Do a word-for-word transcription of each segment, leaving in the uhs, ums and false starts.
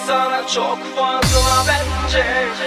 sana çok fazla bence.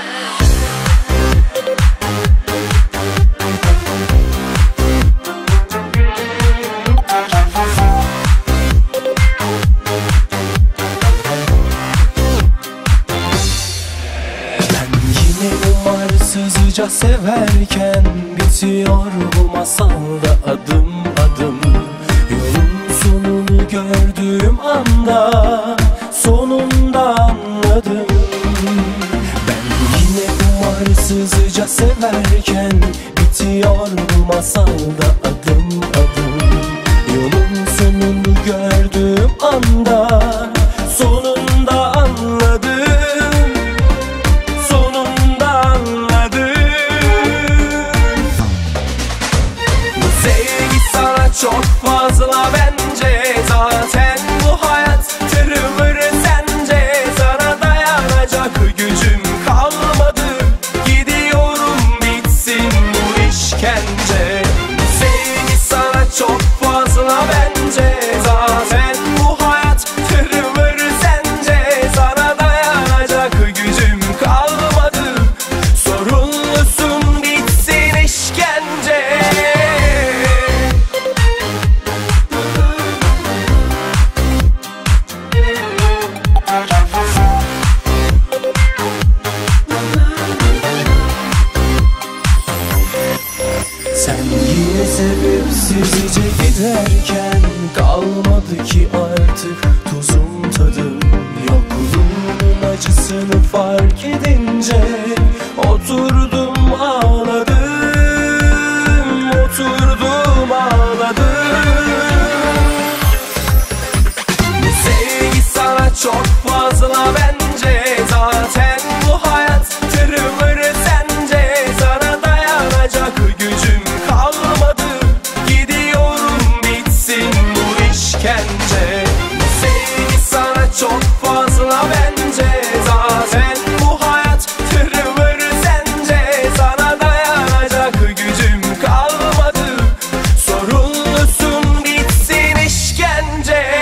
Umarsızca severken bitiyor bu masalda adım adım. Yolun sonunu gördüğüm anda sonunda anladım. Ben yine umarsızca severken bitiyor bu masalda adım adım. Yolun sonunu gördüğüm anda sonunda anladım. Çok fazla bence, zaten bu hayat tırvır sence. Sana dayanacak gücüm kalmadı, gidiyorum bitsin bu işkence. Sevgi sana çok fazla bence, zaten bu hayat tırvır sence. Sana dayanacak gücüm kalmadı, sorumlusun bitsin işkence. Sen yine sebepsizce giderken kalmadı ki artık tuzum tadım. Yokluğunun acısını fark edince oturdum ağladım, oturdum ağladım. Sevgi sana çok fazla bence, zaten bu hayat tırvır sence. Sana dayanacak gücüm kalmadı, gidiyorum bitsin bu işkence. Sevgi sana çok fazla bence, zaten bu hayat tırvır sence. Sana dayanacak gücüm kalmadı, sorumlusun bitsin işkence.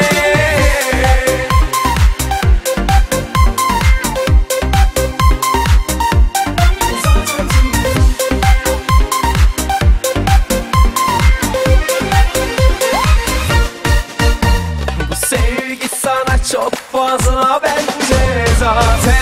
Bu sevgi sana çok fazla bence, zaten